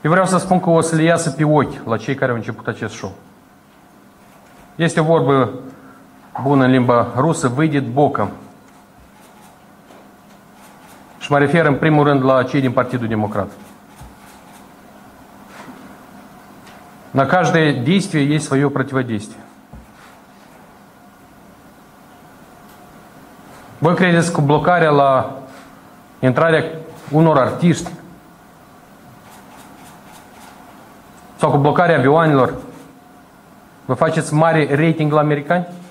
Și vreau să spun că o să le iasă pe ochi la cei care au început acest show. Este o vorbă bună în limba rusă, выйдет боком. Și mă refer în primul rând la cei din Partidul Democrat. На каждое действие есть свое противодействие. Voi credeți că blocarea la intrarea unor artiști sau cu blocarea avioanelor vă faceți mare rating la americani?